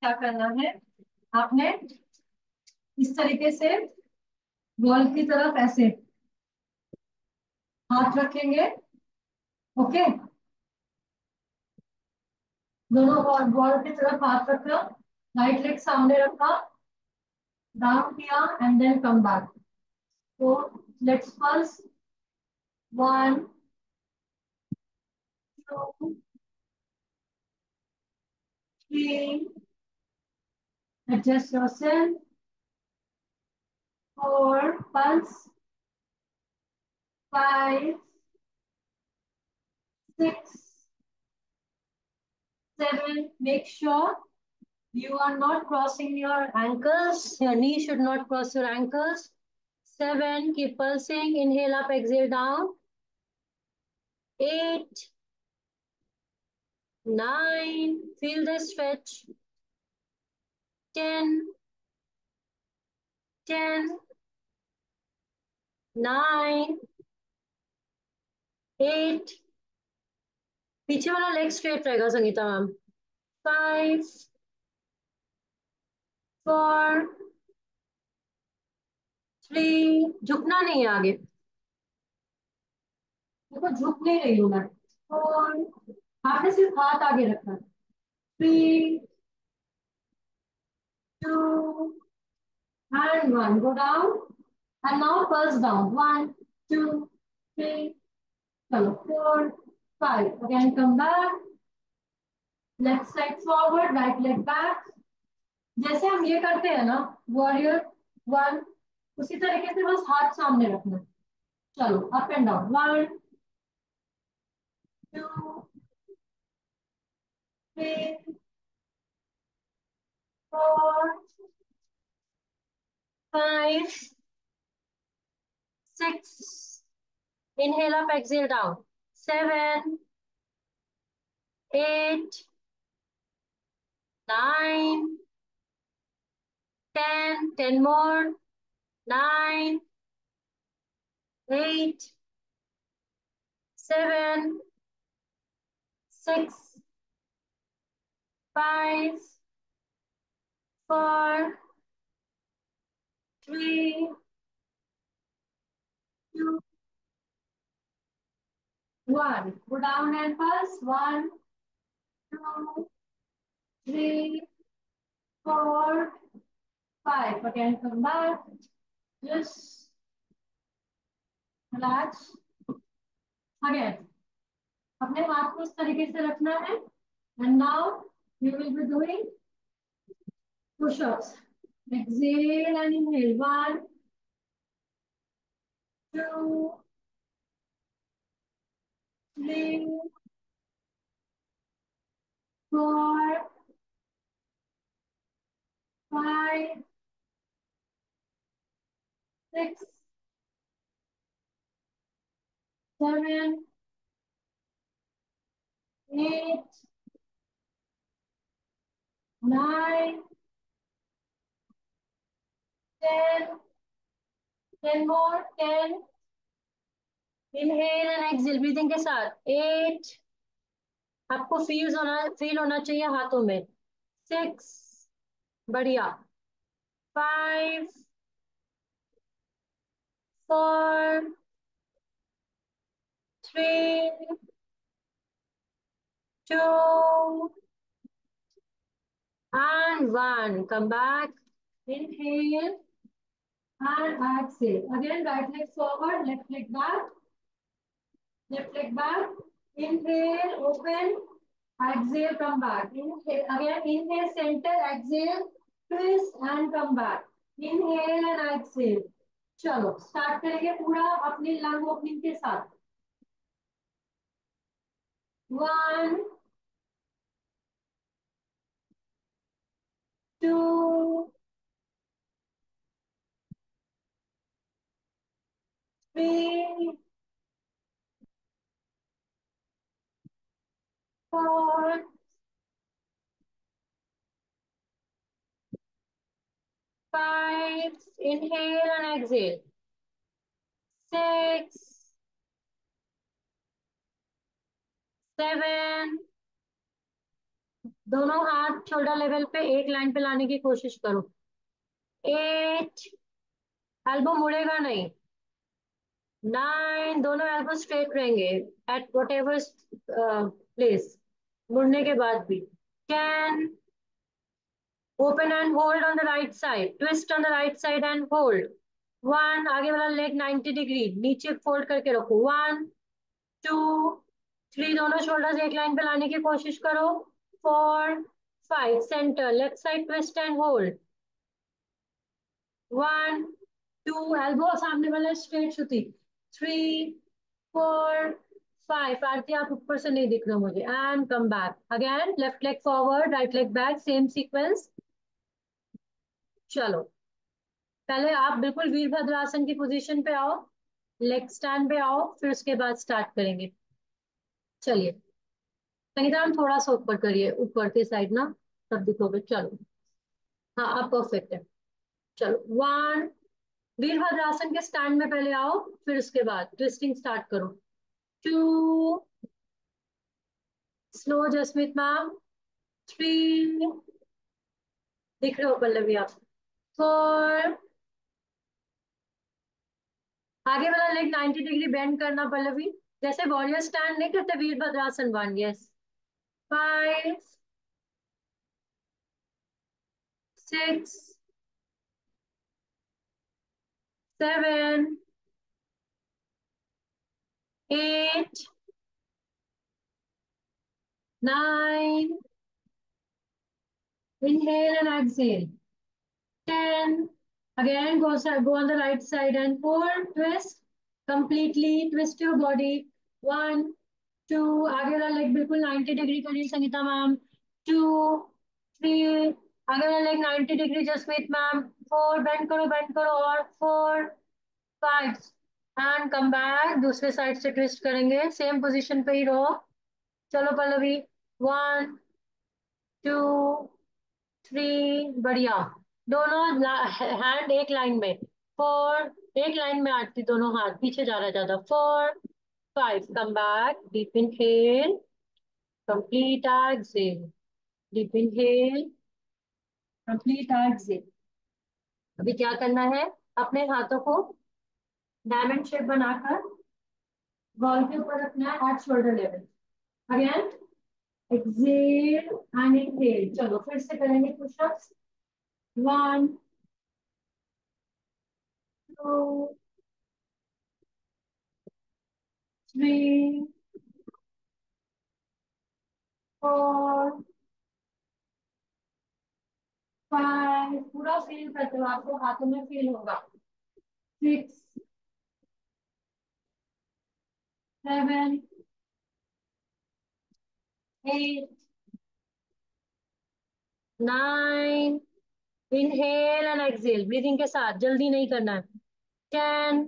क्या करना है, आपने इस तरीके से बॉल की तरफ ऐसे हाथ रखेंगे। ओके, दोनों बॉल की तरफ हाथ रखा, राइट लेग सामने रखा, डाउन किया एंड देन कम बैक। तो let's first 1 2 3, adjust yourself, 4 pulse, 5 6 7, make sure you are not crossing your ankles. Your knee should not cross your ankles. 7, keep pulsing. Inhale up, exhale down. 8, 9, feel the stretch. 10, 10, 9, 8, पीछे वाला leg straight रहेगा Sangeeta ma'am. 5, 4, 3, झुकना नहीं है आगे, देखो झुक नहीं रही हूँ मैं। 4, आपने सिर्फ हाथ आगे रखना है। 3, 2 and 1, go down and now pulse down, 1 2 3, चलो 4 5, again come back, left side forward, right leg back। जैसे हम ये करते हैं ना, वॉरियर 1, उसी तरीके से बस हाथ सामने रखना। चलो up and down, 1 2 3 4 5 6, inhale up, exhale down, 7 8 9 10, 10 more, 9 8 7 6 5 4 3 2 1, go down and pulse, 1 2 3 4 5, again come back, just relax again। अपने हाथ को इस तरीके से रखना है and now you will be doing push-ups। Exhale and inhale, 1 2 3 4 5 6 7 8 9 10, 10 more, 10, inhale and exhale breathing के साथ, 8, आपको फील होना चाहिए हाथों में, 6, बढ़िया, 5 4 3 2 and 1, come back, inhale and exhale, again right leg forward, left leg back, inhale open, exhale come back, inhale again, inhale center, exhale twist and come back, inhale and exhale। चलो start करेंगे पूरा अपनी lung opening के साथ। 1 2 3 4 5, inhale and exhale, 6 7 दोनों हाथ shoulder level पे एक लाइन पे लाने की कोशिश करो। 8, एल्बो मुड़ेगा नहीं। 9, दोनों एल्बो स्ट्रेट रहेंगे एट वट एवर प्लेस, मुड़ने के बाद भी। 10, open and hold on the right side, twist on the right side and hold. 1, आगे वाला लेग 90 डिग्री नीचे फोल्ड करके रखो। 1, 2, 3, दोनों शोल्डर्स एक लाइन पे लाने की कोशिश करो। 4, 5, centre left side twist and hold. 1, 2, elbow सामने वाला स्ट्रेट श्रुति। 3, 4, 5, आरती आप ऊपर से नहीं दिख रहे हो मुझे, and come back again, left leg forward right leg back, same sequence. चलो, पहले आप बिल्कुल वीरभद्रासन की पोजीशन पे आओ, लेग स्टैंड पे आओ, फिर उसके बाद स्टार्ट करेंगे। चलिए, संगीता हम थोड़ा सा ऊपर करिए, ऊपर के साइड ना, तब दिखोगे। चलो, हाँ आप परफेक्ट है। चलो, 1, वीरभद्रासन के स्टैंड में पहले आओ, फिर उसके बाद ट्विस्टिंग स्टार्ट करो। 2, स्लो जसमीत मैम। 3, दिख रहे हो पल्लवी आप। 4, आगे वाला लेग 90 डिग्री बेंड करना पल्लवी, जैसे वॉरियर स्टैंड नहीं करते Virabhadrasana 1, yes. 5, 6, 7, 8, 9, inhale and exhale. 10, again go on the right side and 4, twist, completely twist your body. 1, 2, आगे वाला लेग बिल्कुल 90 डिग्री करिए संगीता मैम। 2, 3, आगे वाला leg 90 degree Jasmeet ma'am. 4, bend करो और 4, 5, एंड कम बैक, दूसरे साइड से ट्विस्ट करेंगे, सेम पोजीशन पे ही रहो। चलो पल्लवी, 1, 2, 3, बढ़िया। दोनों हैंड एक लाइन में। 4, एक लाइन में आती, दोनों हाथ पीछे जा रहा है ज्यादा। 4, 5, come back, deep inhale, complete exhale, deep inhale, complete exhale. अभी क्या करना है, अपने हाथों को डायमंड शेप बनाकर बॉल के ऊपर रखना है at shoulder level. Again exhale and inhale. चलो फिर से करेंगे पुशअप्स। 1, 2, 3, 4, 5, पूरा फील करते हो, आपको हाथों में फील होगा। 6, 7, 8, 9, इनहेल एंड एक्सहेल, ब्रीदिंग के साथ, जल्दी नहीं करना है। 10,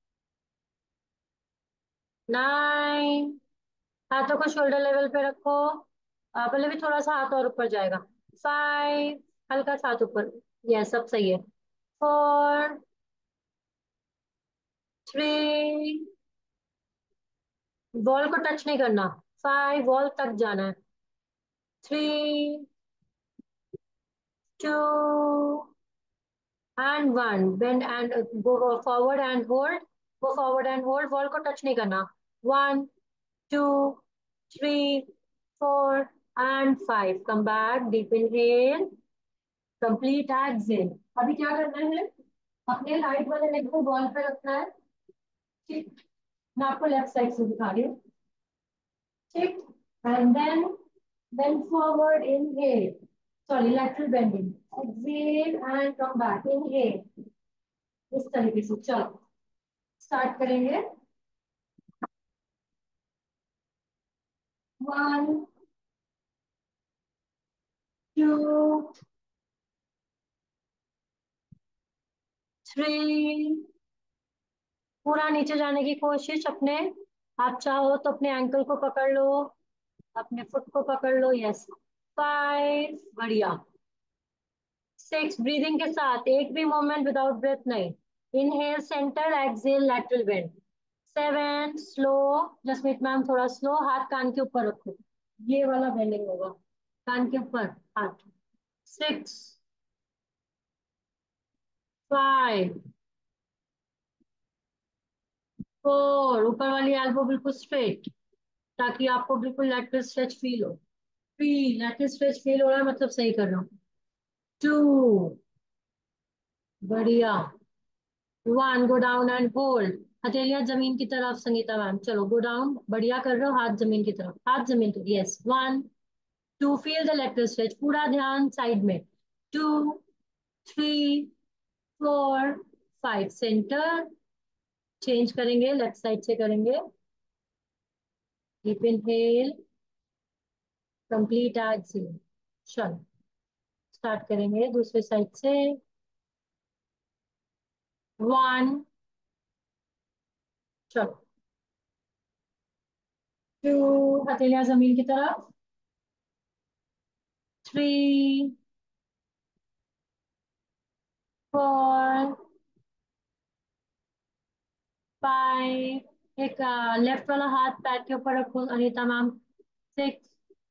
9, हाथों को शोल्डर लेवल पे रखो, पहले भी थोड़ा सा हाथ और ऊपर जाएगा। 5, हल्का सा हाथ ऊपर, यह सब सही है। 4, 3, बॉल को टच नहीं करना। 5, बॉल तक जाना है। 3, 2 and 1, bend and go forward and hold, go forward and hold, wall को टच नहीं करना। 1, 2, 3, 4 and 5, come back, deep inhale, complete exhale। अभी क्या करना है, अपने राइट वाले लेग को बॉल पे रखना है। ठीक, मैं आपको लेफ्ट साइड से दिखा रही हूँ। ठीक, and then bend forward, inhale, sorry, lateral bending, exhale and come back, inhale, इस तरीके से। चलो स्टार्ट करेंगे। 1, 2, 3, पूरा नीचे जाने की कोशिश अपने, आप चाहो तो अपने एंकल को पकड़ लो, अपने फुट को पकड़ लो, यस। 5, बढ़िया। 6, ब्रीदिंग के साथ, एक भी मोमेंट विदाउट ब्रेथ नहीं। Inhale centre, exhale lateral bend. 7, slow, Jasmeet ma'am थोड़ा स्लो, हाथ कान के ऊपर रखो, ये वाला बेंडिंग होगा। कान के ऊपर हाथ। 6, 5, 4, ऊपर वाली एल्बो बिल्कुल स्ट्रेट, ताकि आपको बिल्कुल लैटरल स्ट्रेच फील हो। 3, लैटरल स्ट्रेच फील हो रहा है मतलब सही कर रहा हूँ। 2, बढ़िया। 1, गो डाउन एंड होल्ड। हथेलियां जमीन की तरफ, संगीता मैम, चलो गो डाउन, बढ़िया कर रहे हो, हाथ जमीन की तरफ, हाथ जमीन की, yes. 1, 2, feel the lateral stretch, पूरा ध्यान साइड में। 2, 3, 4, 5, सेंटर। चेंज करेंगे, लेफ्ट साइड से करेंगे। Deep inhale, complete exhale. चलो स्टार्ट करेंगे दूसरे साइड से। 1, चलो। 2, हथेलियां जमीन की तरफ। 3, 4, 5, एक लेफ्ट वाला हाथ पैर के ऊपर रखो Anita ma'am. 6,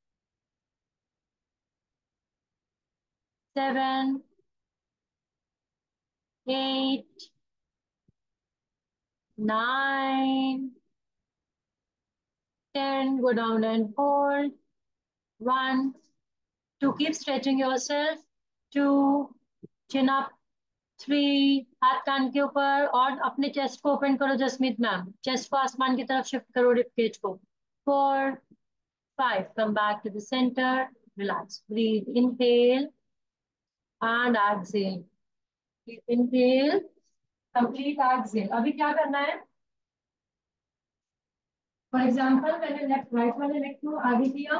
7, 8, 9, 10, go down and hold. 1, to keep stretching yourself. 2, chin up. 3, हाथ कान के ऊपर और अपने चेस्ट को ओपन करो जसमीत मैम, चेस्ट को आसमान की तरफ शिफ्ट करो, रिप केज को। 4, 5, come back to the center, relax, breathe, inhale and exhale, breathe, inhale, complete exhale। अभी क्या करना है? फॉर एग्जाम्पल मैंने लेफ्ट राइट वाले लेग को आगे किया,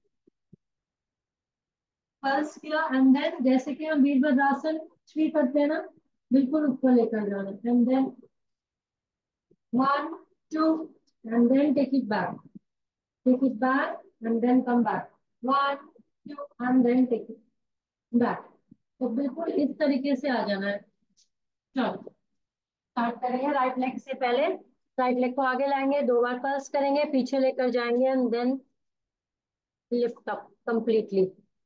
पल्स किया, एंड देन जैसे कि हम वीरभद्रासन 3 करते हैं ना, बिल्कुल ऊपर लेकर जाना, and then 1, 2, and then take it back, and then come back, 1, 2, and then take it back। तो बिल्कुल इस तरीके से आ जाना है। चलो स्टार्ट करेंगे राइट लेग से पहले। राइट लेग को आगे लाएंगे, 2 बार पल्स करेंगे, पीछे लेकर जाएंगे, and then lift up completely.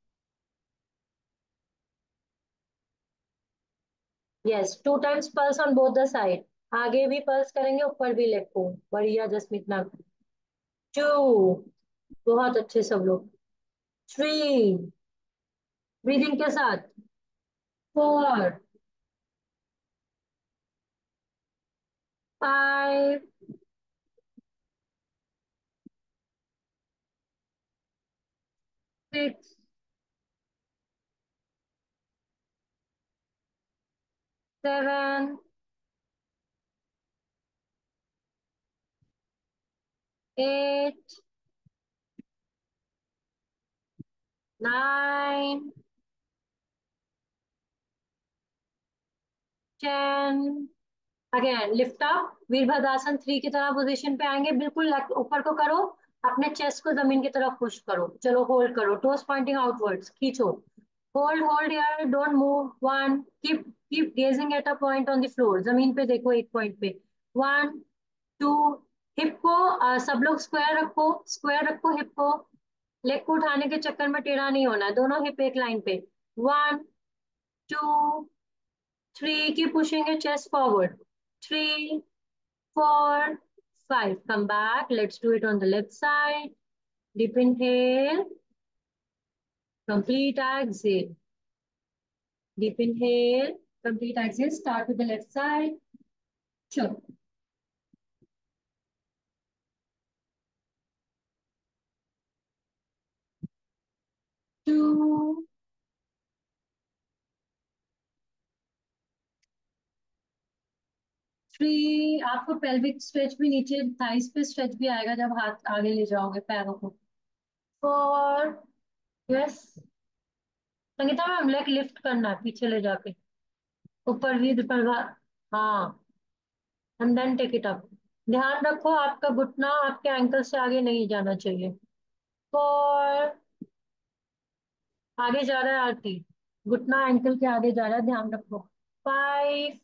Yes, 2 times pulse on both the side. आगे भी पल्स करेंगे, ऊपर भी लेग को, बढ़िया जसमीत मैम। 2, बहुत अच्छे सब लोग। 3, ब्रीदिंग के साथ। 4, 5, 6, 7, 8, 9, 10। अगेन लिफ्ट अप, वीरभद्रासन 3 की तरह पोजीशन पे आएंगे, बिल्कुल ऊपर को करो, अपने चेस्ट को जमीन की तरफ पुश करो, चलो होल्ड करो, टोस पॉइंटिंग आउटवर्ड्स, खींचो, होल्ड होल्ड यार, don't move. 1, keep keep gazing at a point on the floor, जमीन पे देखो एक पॉइंट पे। 1, 2, हिप को सब लोग स्क्वायर रखो, स्क्वायर रखो हिप को, लेग को उठाने के चक्कर में टेढ़ा नहीं होना है, दोनों हिप एक लाइन पे। 1, 2, 3, keep pushing your chest forward, 3, 4, 5, come back, let's do it on the left side, deep inhale, complete exhale, deep inhale, complete exhale, start with the left side, sure। 2, 3, आपको पेल्विक स्ट्रेच भी नीचे thighs पे stretch भी आएगा जब हाथ आगे ले जाओगे पैरों को। 4, yes, Sangeeta ma'am leg lift करना है पीछे ले जाके, ऊपर भी ऊपर, हाँ, and then take it up. ध्यान रखो आपका घुटना आपके एंकल से आगे नहीं जाना चाहिए। 4, आगे जा रहा है आरती, घुटना एंकल के आगे जा रहा है, ध्यान रखो। 5,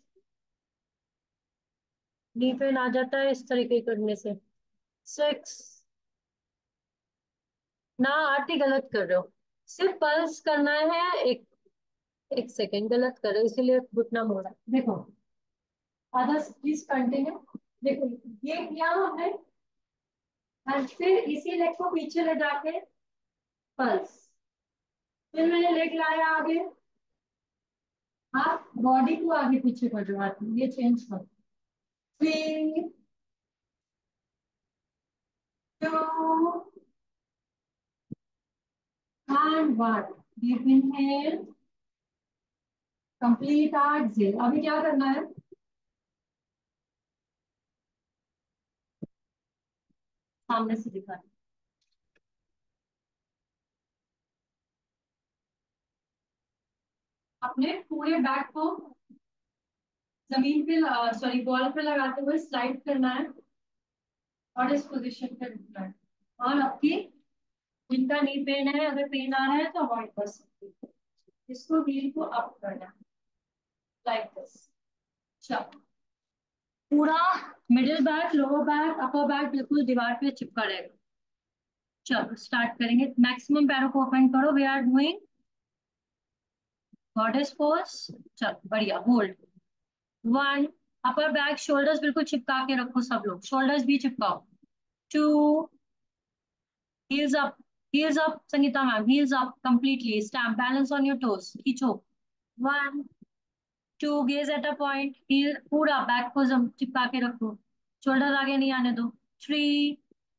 नी पेन आ जाता है इस तरीके करने से। 6, ना आरती गलत कर रहे हो। सिर्फ पल्स करना है। एक एक सेकेंड, गलत करे इसीलिए घुटना मोड़ा। देखो, अदर्स प्लीज कंटिन्यू। देखो, ये किया हमने, और फिर इसी लेग को पीछे ले जाके पल्स, फिर मैंने लेग लाया आगे। आप बॉडी को आगे पीछे कर दो, ये चेंज करो। 3, 2 and 1। deep inhale, complete exhale। अभी क्या करना है, सामने से दिखा। अपने पूरे बैक को जमीन पे, सॉरी बॉल पे लगाते हुए स्लाइड करना है और इस पोजीशन पे रुकना है। और आपकी, जिनका नी पेन है, अगर पेन आ रहा है तो अवॉइड कर सकते हैं। इसको हील को अप करना है, लाइक दिस। चलो, पूरा middle back, lower back, upper back बिल्कुल दीवार पे चिपका रहेगा। चलो स्टार्ट करेंगे। मैक्सिमम पैरों को ओपन करो। We are doing goddess pose. चलो बढ़िया, होल्ड। 1, अपर बैक शोल्डर्स बिल्कुल चिपका के रखो, सब लोग शोल्डर्स भी चिपकाओ। 2, heels up, heels up, Sangeeta ma'am, heels up completely. Stamp, balance on your toes. खींचो। 1, 2, gaze at a point. heel पूरा बैक को चिपका के रखो, शोल्डर आगे नहीं आने दो। 3,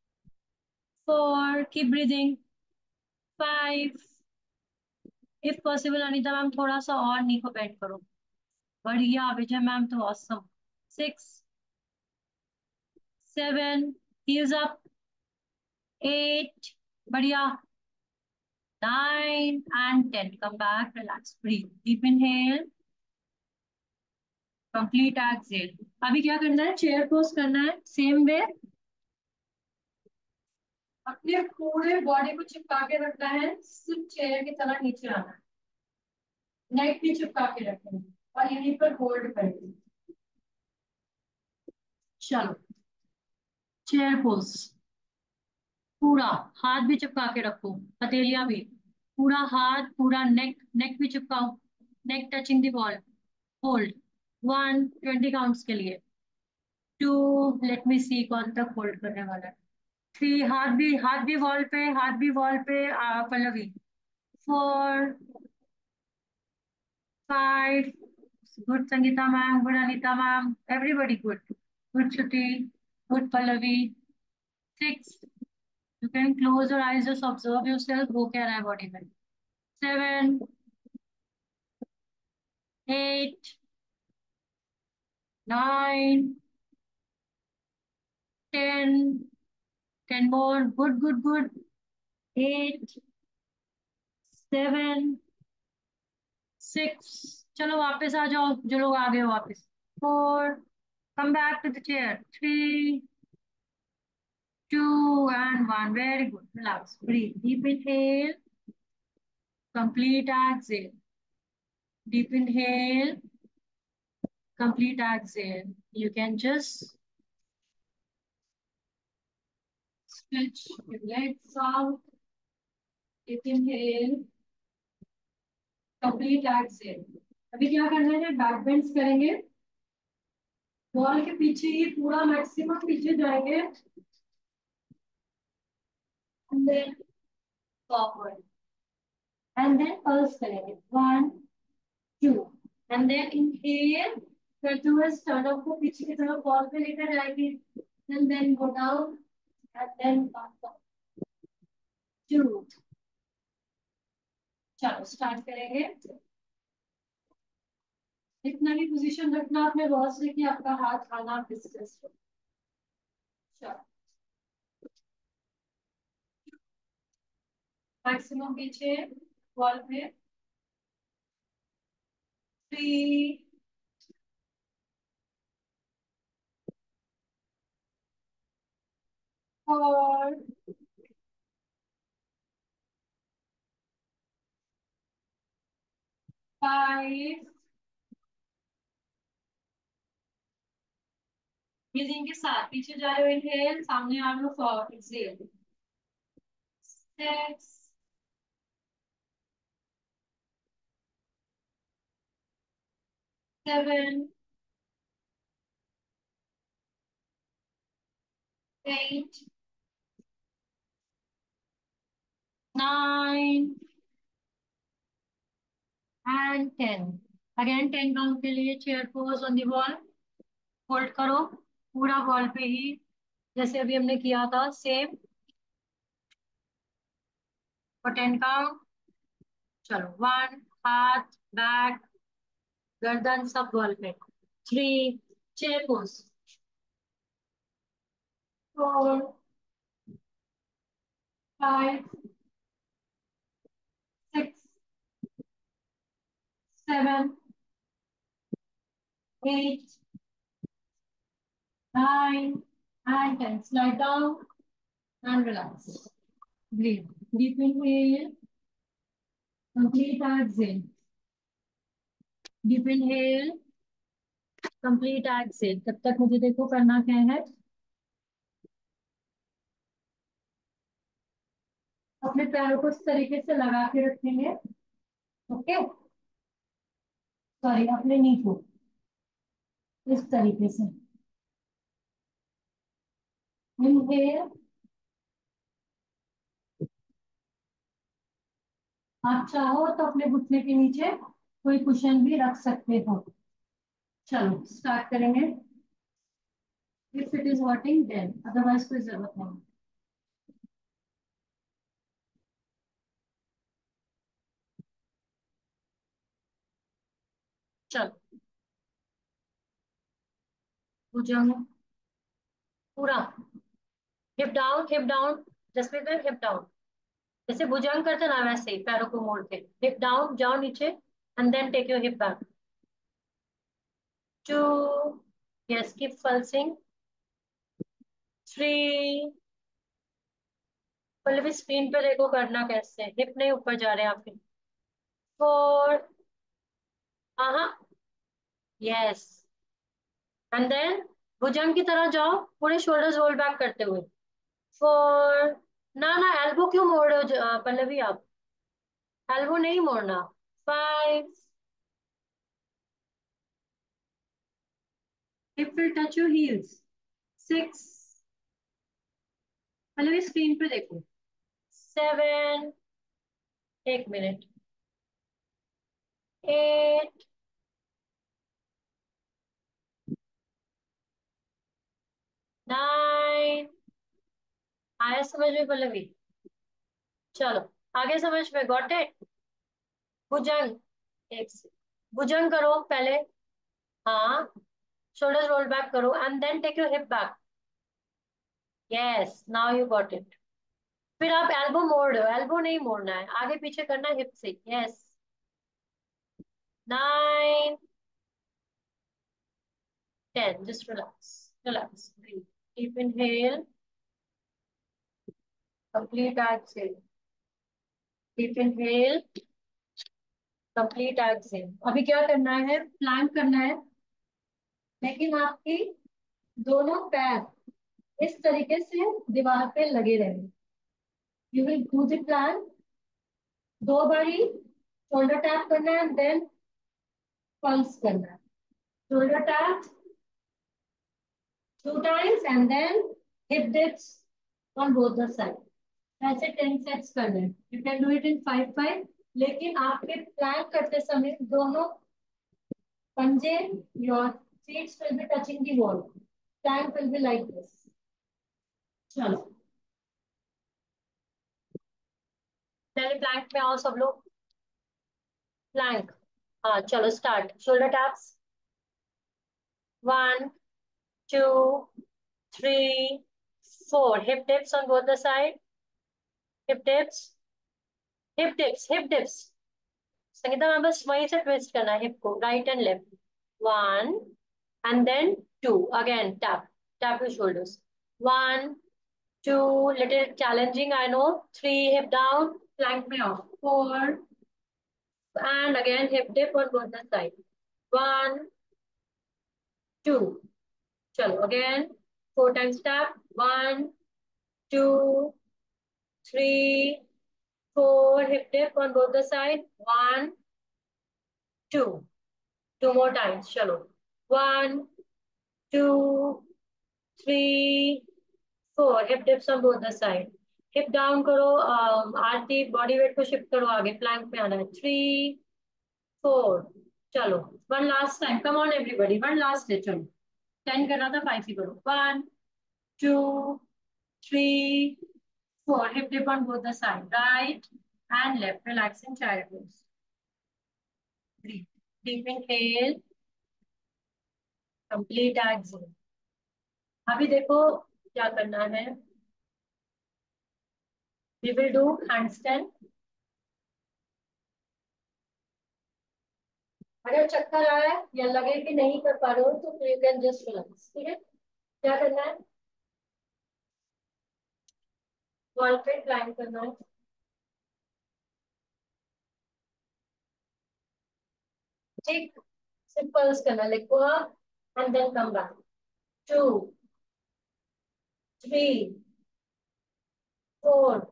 4, keep breathing। 5, if possible Anita ma'am थोड़ा सा और नी को बेंड करो। बढ़िया विजय मैम तो ऑसम। 6, 7, heels up। 8, बढ़िया। 9 and 10, come back, relax, breathe, deep inhale, complete exhale. अभी क्या करना है, चेयर पोज करना है सेम वे। अपने पूरे बॉडी को चिपका के रखना है, सिर्फ चेयर की तरह नीचे आना है। नेक भी चिपका के रखेंगे और यहीं पर होल्ड करेंगे। चलो, चेयर पोज। पूरा हाथ भी चिपका के रखो, हथेलियां भी। पूरा हाथ, पूरा नेक, नेक भी चिपकाओ, neck touching the wall. Hold. 1, 20 counts के लिए। 2, लेट मी सी कौन तक होल्ड करने वाला है। 3, हाथ भी वॉल पे, हाथ भी वॉल पे, Pallavi. 4, 5, good Sangeeta ma'am, good Anita ma'am, everybody good. Good Shruti, good Pallavi. 6, you can close your eyes, just observe yourself, हो क्या रहा है बॉडी में। 7, 8, 9, 10, 10 more, गुड गुड गुड। 8, 7, 6, चलो वापस आ जाओ जो लोग आ गए हो वापस। 4, come back to the chair। 3, 2 and 1, very good, relax, breathe, deep inhale, complete exhale, deep inhale, complete exhale. You can just stretch your legs out, deep inhale, complete exhale। अभी क्या करना है, बैक बेंड्स करेंगे, wall के पीछे ही पूरा maximum पीछे जाएंगे, and then forward, and then pulse करेंगे। 1, 2, and then inhale, करते हुए स्टर्नम को पीछे की तरफ बॉल पे लेकर जाएंगे, and then go down, and then up, 2। चलो स्टार्ट करेंगे। इतना भी पोजीशन रखना आपने बहुत से कि आपका हाथ आना डिस्टेंस हो। चलो, मैक्सिमम पीछे बॉल पे। 3, 4, 5, ब्रीदिंग के साथ पीछे जा रहे हो, इनहेल, सामने आ रहे हो, forward, exhale. 6, 7, 8, 9 and 10. Again 10 count के लिए chair pose on the wall, hold करो पूरा वॉल पे ही, जैसे अभी हमने किया था सेम फॉर 10 काउंट। चलो 1, हाथ, बैक, गर्दन सब वॉल पे। 3, chair pose. 4, 5, 6, 7, 8, 9 and 10. Slide down and relax. Breathe. Deep inhale, complete exhale. Deep inhale, complete exhale. तब तक मुझे देखो करना क्या है, अपने पैरों को इस तरीके से लगा के रखेंगे। ओके, सॉरी, अपने नी को इस तरीके से। इनहेल, आप चाहो तो अपने घुटने के नीचे कोई कुशन भी रख सकते हो। चलो स्टार्ट करेंगे। If it is hurting then, otherwise कोई जरूरत नहीं। चलो भुजंग पूरा, hip down, Jaspreet ma'am hip down, जैसे भुजंग करते ना वैसे ही पैरों को मोड़ के हिप डाउन, जाओ नीचे and then take your hip back. 2, yes keep pulsing. 3, पहले भी स्क्रीन पे देखो करना कैसे, हिप नहीं ऊपर जा रहे हैं आपके। 4, हाँ, यस, एंड देन भुजंग की तरह जाओ पूरे शोल्डर्स रोल बैक करते हुए। 4, ना ना एल्बो क्यों मोड़ रहे हो पल्लवी आप, एल्बो नहीं मोड़ना। 5, hip will touch your heels. 6, Pallavi screen पे देखो। 7, एक मिनट। 8, 9, आया समझ में पल्लवी? चलो आगे समझ में, गॉट इट। भुजंग, एक से भुजंग करो पहले, हाँ, शोल्डर रोल बैक करो and then take your hip back. Yes, now you got it. फिर आप एल्बो मोड़ रहे हो, एल्बो नहीं मोड़ना है, आगे पीछे करना है हिप से। Yes. 9, 10, just relax, relax, breathe. Deep inhale, complete exhale. Deep inhale, complete exhale. अभी क्या करना है, प्लैंक करना है, लेकिन आपकी दोनों पैर इस तरीके से दीवार पे लगे रहेंगे। You will do the plank 2 बारी, शोल्डर टैप करना है देन पल्स करना है। Shoulder tap 2 times and then hip dips on both the sides. ऐसे 10 सेट्स कर लें। You can do it in 5 5, लेकिन आपके प्लैंक करते समय दोनों पंजे, your feet will be touching the wall. Plank will be like this. चलो पहले प्लैंक में आओ सब लोग। प्लैंक, हाँ चलो start. Shoulder taps 1, 2, 3, 4, hip dips on both the side, hip dips, hip dips, hip dips। Sangeeta ma'am बस वहीं से ट्विस्ट करना है हिप को, right and left. 1 and then 2, again tap, tap your shoulders। 1, 2, little challenging I know। 3, hip down, plank में off। 4 and again hip dip on both the side। 1, 2, चलो again 4 times tap। 1, 2, 3, 4, hip dip on both the side। 1, 2, 2 more times, चलो. 1 2 3 4. Hip dips on both the side. Hip down करो. Aarti body weight को shift करो आगे. Plank में आना है. 3 4. चलो. One last time. Come on everybody. One last है. चलो. 10 करना था. 5 ही करो. 1 2 3 4. Hip dip on both the side, right and left. Relax in child pose. Breathe. Deep inhale. Complete exhale. अभी देखो क्या करना है. We will do handstand. अगर चक्कर आ रहा है या लगे कि नहीं कर पा रहे हो तो you can just relax. ठीक है. क्या करना है. वॉल पे क्लाइंब करना है. ठीक. सिंपल करना. लेग को up and then come back. 2 3 4.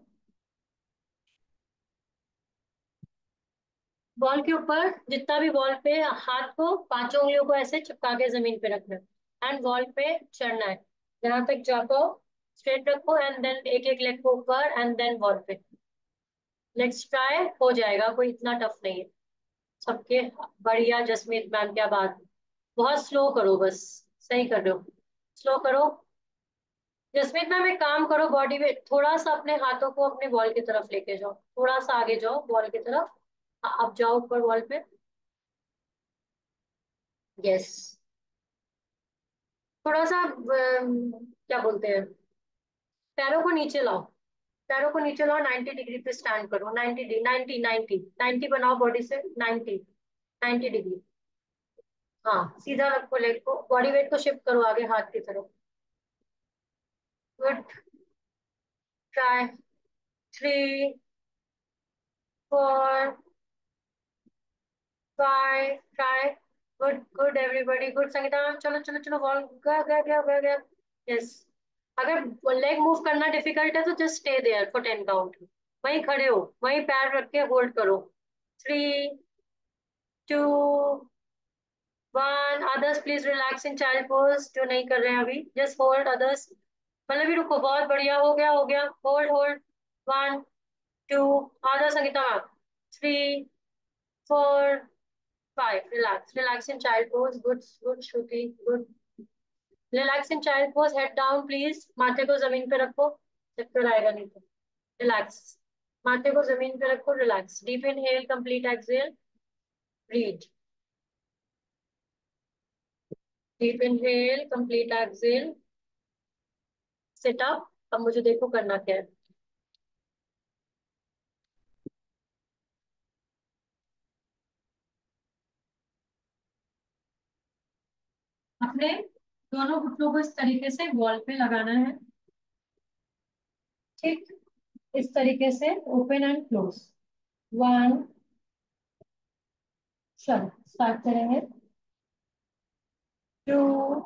Ball के ऊपर जितना भी बॉल पे हाथ को पांचों उंगलियों को ऐसे चिपका के जमीन पे रखना है एंड बॉल पे चढ़ना है. जहां तक जाको स्ट्रेट रखो एंड देन एक एक लेग को ऊपर एंड देन बॉल पे. Let's try. हो जाएगा. कोई इतना टफ नहीं है. सबके बढ़िया. जसमीत मैम क्या बात. बहुत स्लो करो बस. सही कर रहे हो. स्लो करो. जसमीत मैम एक काम करो. बॉडी वेट थोड़ा सा अपने हाथों को अपने बॉल की तरफ लेके जाओ. थोड़ा सा आगे जाओ बॉल की तरफ. अब जाओ ऊपर बॉल पे. यस. थोड़ा सा क्या बोलते हैं. पैरों को नीचे लाओ. पैरों को नीचे लाओ. 90 डिग्री पे स्टैंड करो. 90 90 90 90 बनाओ बॉडी से. 90 90 डिग्री. हाँ सीधा रखो लेग को. बॉडी वेट को शिफ्ट करो आगे हाथ की तरफ. Good. Try. 3 4 5. Try. Good good everybody. Good Sangeeta. चलो चलो चलो. बॉल गया गया गया गया गया. यस. अगर लेग मूव करना डिफिकल्ट है तो just stay there for 10 count. वहीं खड़े हो. वहीं पैर रख के होल्ड करो. 3 2 1. Others please relax in child pose. जो नहीं कर रहे हैं अभी जस्ट होल्ड. अदर्स मतलब भी रुको. बहुत बढ़िया. हो गया हो गया. Hold hold. 1 2. आधा Sangeeta ma'am. 3 4 5. Relax relax in child pose. Good good Shruti. Good. Relax in child pose. Head down please. माथे को जमीन पे रखो. चक्कर आएगा नहीं तो. रिलैक्स. माथे को जमीन पे रखो. Relax. Deep inhale. Complete exhale. Breathe. Deep inhale. Complete exhale. Sit up. अब मुझे देखो करना क्या है. अपने दोनों घुटनों को इस तरीके से वॉल पे लगाना है. ठीक. इस तरीके से ओपन एंड क्लोज. 1. चलो स्टार्ट करेंगे. 2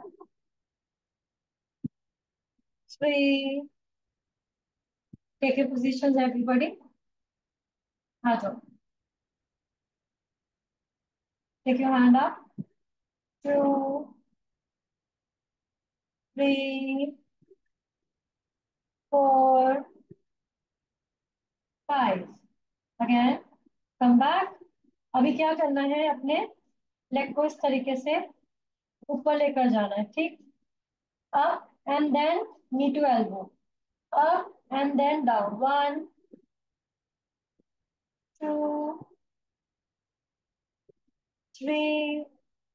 3. Take a position everybody. आ जाओ. Take your hand up. 2 3 4 5. Again. Come back. अभी क्या करना है. अपने लेग को इस तरीके से ऊपर लेकर जाना है. ठीक. Up and then knee to elbow. Up and then down. 1 2 3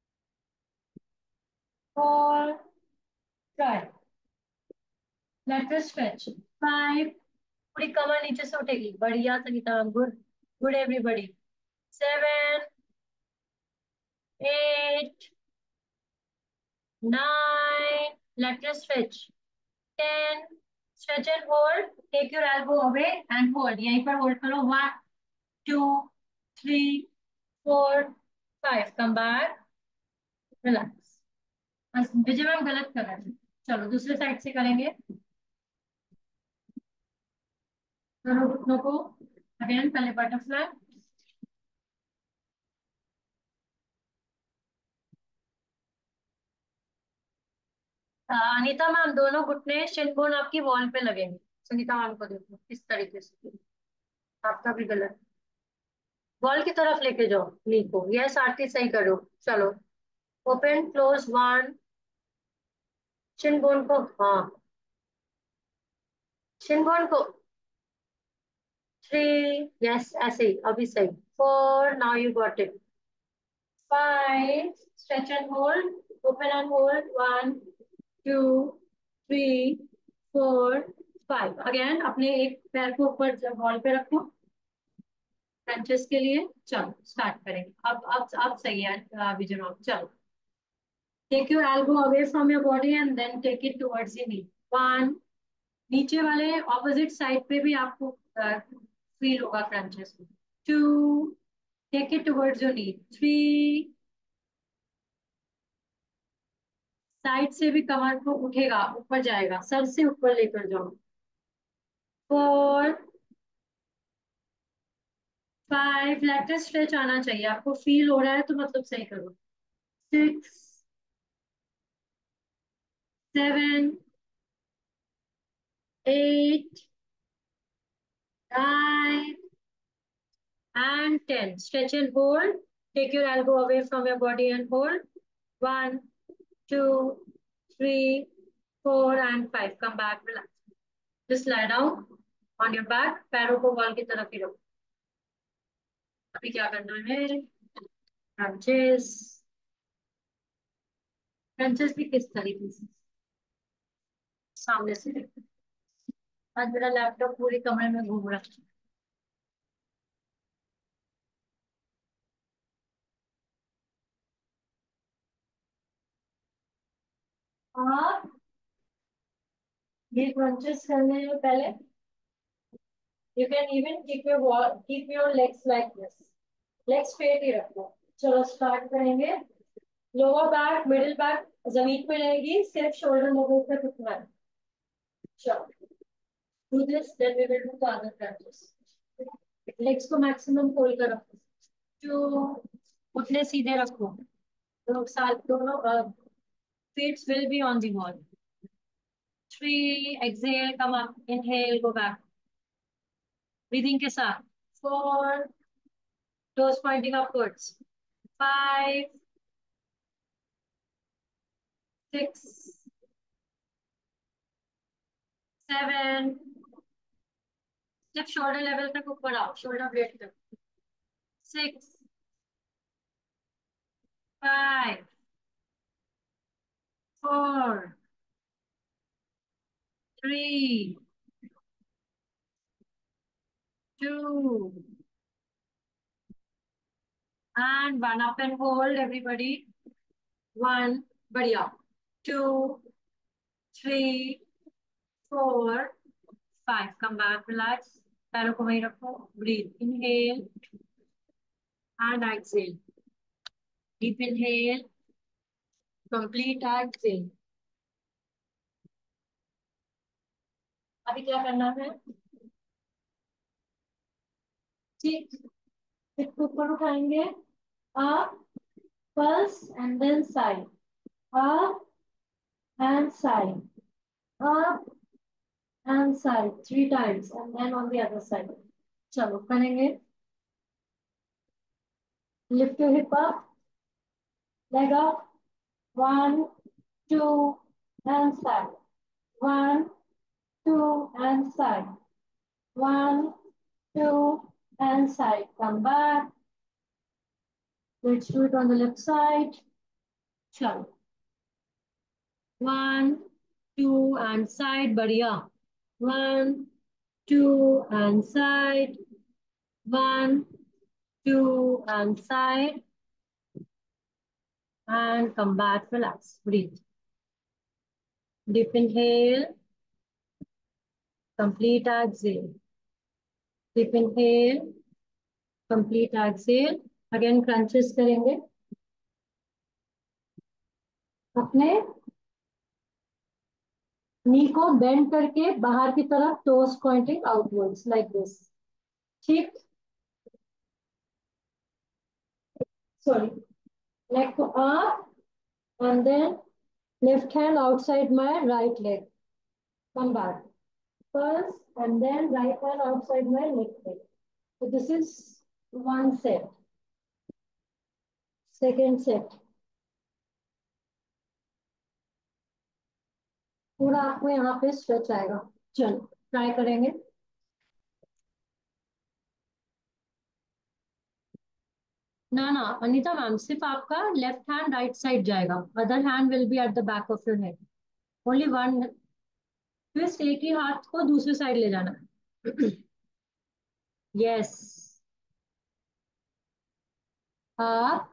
4. Try. Lateral stretch. 5. पूरी कमर नीचे से उठेगी. बढ़िया संगीता. Good good everybody. 7 8 9. Lateral stretch. 10. Stretch and hold. Take your elbow away and hold. यहीं पर होल्ड करो. 1 2 3 4 5. Come back. Relax. Vijay ma'am गलत कर रहे थे. चलो दूसरे साइड से करेंगे. दोनों घुटनों को अगेन पहले बटरफ्लाई. अनीता मैम, दोनों घुटने शिन बोन आपकी वॉल पे लगेंगे। सुनीता मैम को देखो इस तरीके से। आपका भी गलत। वॉल की तरफ लेके जाओ नी को। यस आरती, सही करो। चलो, open close one. Shin bone को, हाँ, शिन बोन को। थ्री, यस ऐसे ही, अभी सही। Four, now you got it. Five, stretch and hold, open and hold, one, two, three, four, five. Again अपने एक पैर को ऊपर वॉल पे रखो क्रंचेस के लिए। चलो स्टार्ट करेंगे। अब सही है विजय मैम। चलो, take your elbow away from your body and then take it towards your knee. One, नीचे वाले ऑपोजिट साइड पे भी आपको फील होगा crunches. Two, take it towards your knee. Three, side से भी कमर को उठेगा, ऊपर जाएगा, सर से ऊपर लेकर जाओ। फोर, फाइव, लेटेस्ट स्ट्रेच आना चाहिए आपको, फील हो रहा है तो मतलब सही करो। Six, seven, eight, nine and 10. Stretch and hold. Take your elbow away from your body and hold. One, two, three, four, and five. Come back, relax. Just lie down on your back. पैरों को wall की तरफ ही रखो। अभी क्या करना है? Crunches. Crunches भी किस तरीके से? सामने से देखो। आज मेरा लैपटॉप पूरी कमरे में घूम रहा है। आप ये क्रंचेस करने में पहले you can even keep your legs like this. Leg straight ही रखो। चलो स्टार्ट करेंगे। लोअर बैक, मिडिल बैक जमीन पे रहेगी, सिर्फ शोल्डर लेवल पे रुकना है। चलो, do this, then we will do the other crunches. Legs को मैक्सिमम खोल कर रखो। टू, घुटने सीधे रखो। दोनों साल दोनों feet will be on the wall. Three, exhale, come up, inhale, go back, breathing के साथ। Four, toes pointing upwards। Five, six, seven, सिर्फ शोल्डर लेवल तक ऊपर आओ, शोल्डर ब्लेड तक। Six, five, four, three, two, and one. Up and hold everybody। One, बढ़िया। Two, three, four, five. Come back, relax. पैरों को वहीं रखो। Breathe, inhale and exhale. Deep inhale, complete exhale. अभी क्या करना है? ठीक, फिर ऊपर उठाएंगे। Up, pulse and then side. Up and side. Up and side, three times and then on the other side. चलो करेंगे। Lift your hip up, leg up, one, two, and side, one, two, and side, one, two, and side. Come back. Let's do it on the left side. Chalo. One, two, and side. Badhiya. One, two, and side. One, two, and side. And come back. Relax. Breathe. Deep inhale. Complete exhale. Deep inhale. Complete exhale. Again crunches करेंगे। अपने नी को bend करके बाहर की तरफ, toes pointing outwards like this. ठीक, sorry, leg को up and then Left hand outside my right leg. Come back. First and then right hand outside my left leg. So this is one set. Second set. पूरा आपको यहाँ पे stretch आएगा. चलो try करेंगे. ना ना अनीता मैम, सिर्फ आपका लेफ्ट हैंड राइट साइड जाएगा. Other hand will be at the back of your head. Only one twist. एक ही हाथ को दूसरी साइड ले जाना है. Yes. Up.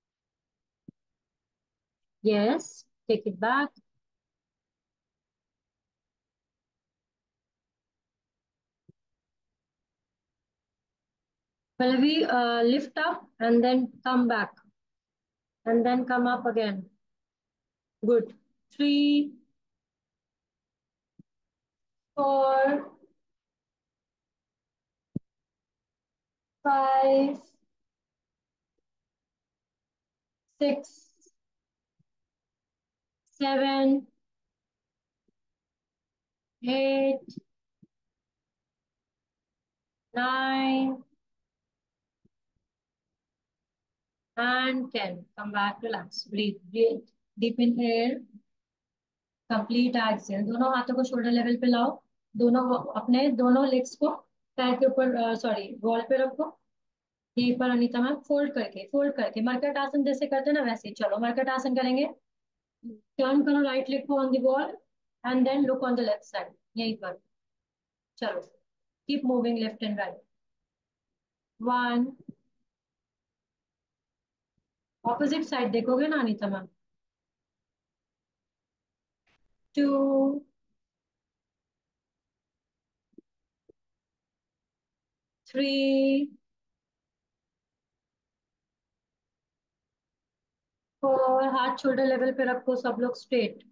Yes. Take it back. पहले lift up and then come back and then come up again. Good. 3, 4, 5, 6, 7, 8, 9, and 10. Come back, relax, breathe, breathe. Deep inhale, complete exhale. दोनों हाथों को शोल्डर लेवल पे लाओ. दोनों अपने दोनों लेग्स को पैर के ऊपर, सॉरी, वॉल पे रखो. यहीं पर अनीता मैम फोल्ड करके मरकट आसन जैसे करते हैं ना, वैसे ही. चलो मरकट आसन करेंगे. टर्न करो राइट लेग को on the wall and then look on the left side. यहीं पर. चलो keep moving left and right. 1. Opposite side देखोगे ना अनीता मैम. 2, 3, 4. हाथ शोल्डर लेवल पे रखो, सब लोग स्ट्रेट.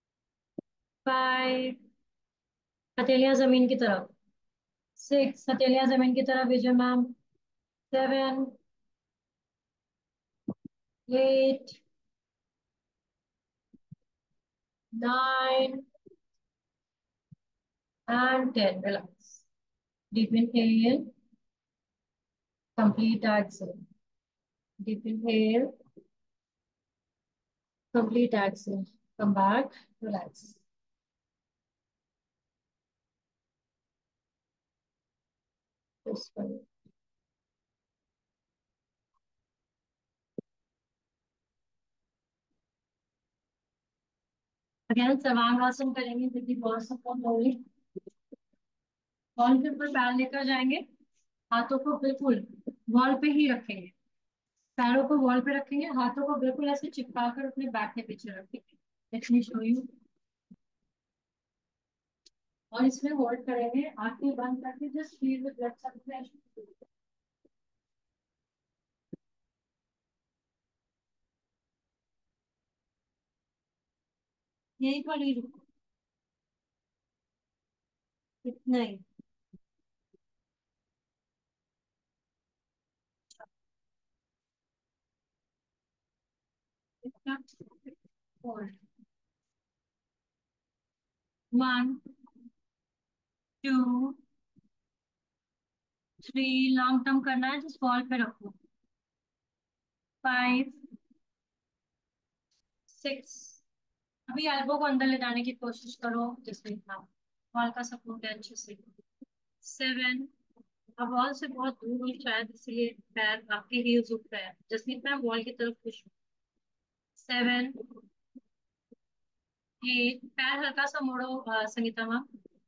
5. हथेलियां जमीन की तरफ. 6. हथेलियां जमीन की तरफ Vijay ma'am. 7, 8, 9 and 10. Relax. Deep inhale. Complete exhale. Deep inhale. Complete exhale. Come back. Relax. This one. Again sarvangasana करेंगे. दीदी बहुत सपोर्ट होगी. वॉल के ऊपर पैर लेकर जाएंगे. हाथों को बिल्कुल वॉल पे ही रखेंगे. पैरों को वॉल पे रखेंगे. हाथों को बिल्कुल ऐसे चिपका कर अपने बैक के पीछे रखेंगे. Let me show you. और इसमें होल्ड करेंगे. आंखें बंद करके just feel with blood circulation. यही पर ही रुको. इतना ही. इतना. होल्ड. 1, 2, 3. लॉन्ग टर्म करना है, जिस वॉल पे रखो. 5, 6. अभी एल्बो को अंदर ले जाने की कोशिश करो, जैसे हाँ वॉल का सपोर्ट है अच्छे से. 7. अब वॉल से बहुत दूर हुई शायद, इसलिए पैर आपके हील्स उठ रहे हैं. जसमीत मैम वॉल की तरफ पुश. 7, 8. पैर हल्का सा मोड़ो संगीता मैम.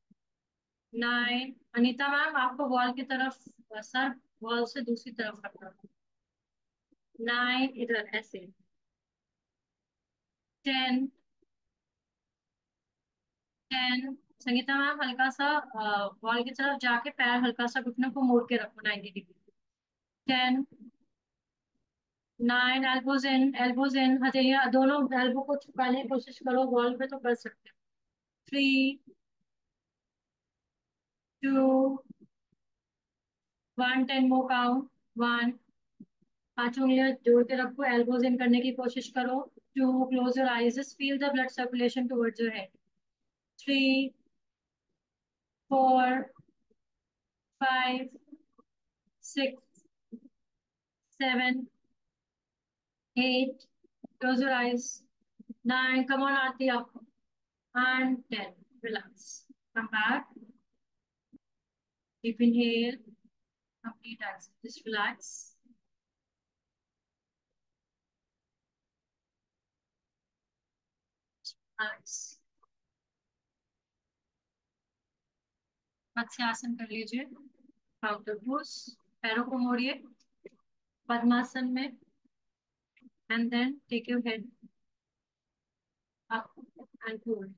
9. अनीता मैम आपको वॉल की तरफ, सर वॉल से दूसरी तरफ रखना. 9. इधर ऐसे. 10. 10. संगीता मैम हल्का सा वॉल की तरफ जाके पैर हल्का सा घुटने को मोड़ के रखो 90 डिग्री. 10. 9. एल्बोज इन. हथेलियां दोनों एल्बो को छुपाने की कोशिश करो. वॉल पे तो कर सकते हो. 3, 2, 1. 10 मोर काउंट. 1. 5 उंगलियां जोड़ के रखो. एल्बोज इन करने की कोशिश करो. 2, close your eyes, just feel the blood circulation towards your head. 3, 4, 5, 6, 7, 8, close your eyes. 9, come on, Aarti, up. And 10, relax. Come back. Deep inhale, complete exhale. Just relax. Relax. Matsyasana कर लीजिए. Counter pose. पैरों को मोड़िए पद्मासन में. And then take your head up and forward.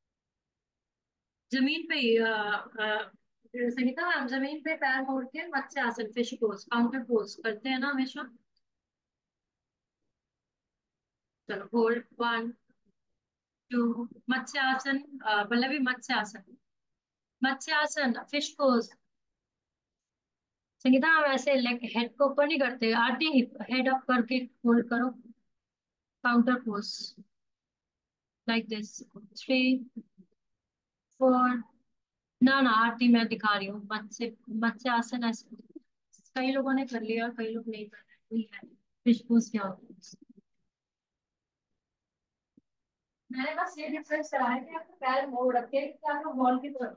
जमीन पे Sangeeta ma'am, जमीन पे पैर मोड़ के matsyasana, fish pose, counter pose करते हैं ना हमेशा. चलो hold. 1, 2, matsyasana. Pallavi matsyasana. Matsyasana, fish pose. Sangeeta हम ऐसे लेग हेड को ऊपर नहीं करते. आरती हेड अप करके होल्ड करो. Counter pose like this. 3, 4. ना ना आरती मैं दिखा रही हूँ. मत्स्यासन ऐसे कई लोगों ने कर लिया, कई लोग नहीं कर रहे. फिश पोज क्या होता है? मैंने बस ये डिफरेंस कराया कि आपको पैर मोड़ रखे कि आपको वॉल की तरफ.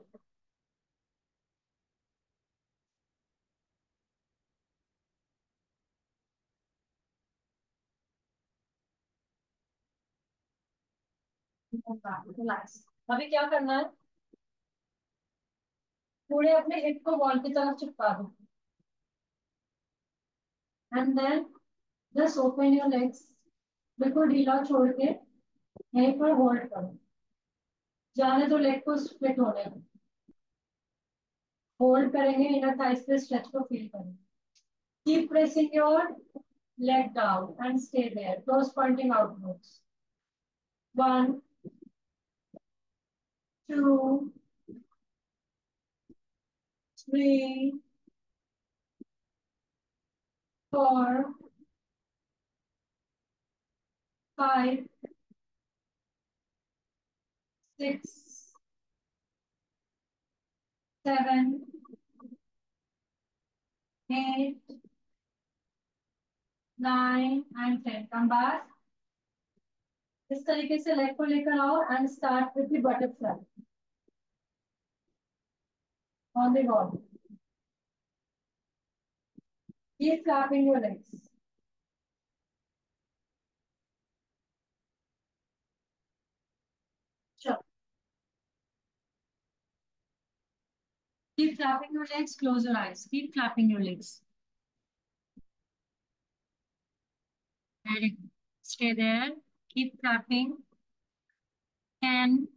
रिलैक्स. अभी क्या करना है, पूरे अपने हिप को वॉल की तरफ चिपका दो. And then just open your legs. बिल्कुल ढीला छोड़ के यहीं पर होल्ड करो. जाने दो लेग को स्प्लिट होने दो. होल्ड करेंगे, इनर थाइस पे स्ट्रेच को फील करेंगे. Keep pressing your leg down and stay there. Toes pointing outwards. 1, 2, 3, 4, 5, 6, 7, 8, 9 and 10. Come back. इस तरीके से लेग को लेकर आओ and start with the butterfly on the body. Keep clapping your legs. Sure. Keep clapping your legs. Close your eyes. Keep clapping your legs. Very good. Stay there. Keep clapping. 10,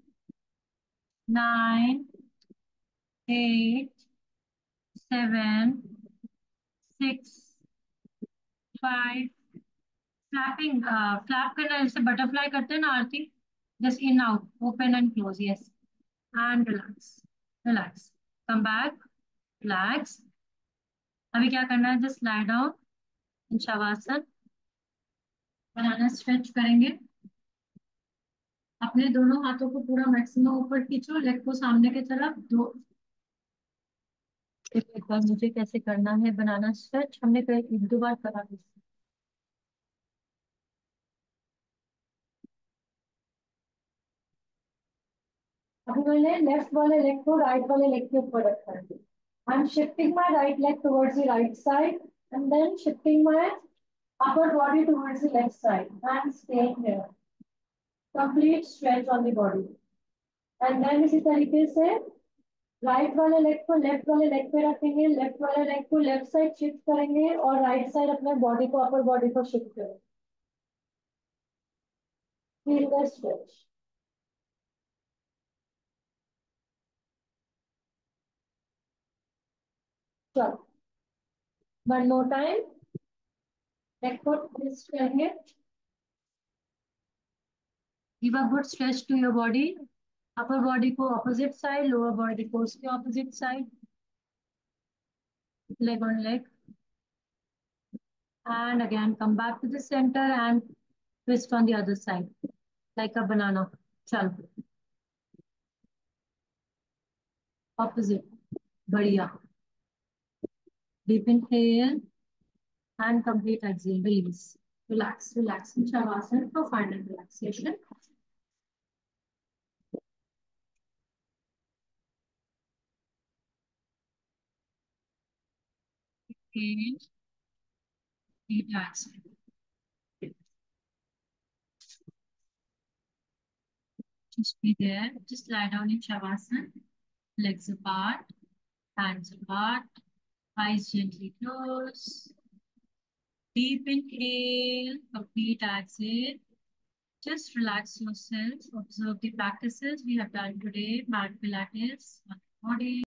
9, 8, 7, 6, 5. Flapping. Flap करना जैसे butterfly करते हैं ना आरती. Just in out. Open and close. Yes. And relax. Relax. Come back. Relax. अभी क्या करना है, just lie down in shavasana. Banana stretch करेंगे. अपने दोनों हाथों को पूरा मैक्सिमम ऊपर खींचो, लेग को सामने की तरफ दो. एक बार मुझे कैसे करना है बनाना स्ट्रेच, हमने कई 1-2 बार करा. अभी मैंने लेफ्ट वाले लेग को राइट वाले लेग के ऊपर रखा है. I am shifting my right leg towards the right side and then shifting my upper body towards the left side and staying here. Complete stretch on the body. And then इसी तरीके से right वाले leg को left वाले leg पे रखेंगे, left वाले leg को लेफ्ट साइड शिफ्ट करेंगे और राइट साइड अपने बॉडी को अपर बॉडी को शिफ्ट करेंगे. Feel the stretch. चलो वन मोर टाइम. लेग को ट्विस्ट करेंगे. Give a good stretch to your body. Upper body को ऑपोजिट साइड, लोअर बॉडी को उसके opposite side. leg on leg and again come back to the center and Twist on the other side, like a banana. Chal. Opposite. बढ़िया. Deep inhale and complete exhale. Release. Relax, relax. In Shavasana for final relaxation. Inhale, relax. Just be there. Just lie down in Shavasana. Legs apart, hands apart, eyes gently close. Deep inhale, complete exhale. Just relax yourself. Observe the practices we have done today. Mat Pilates on the body.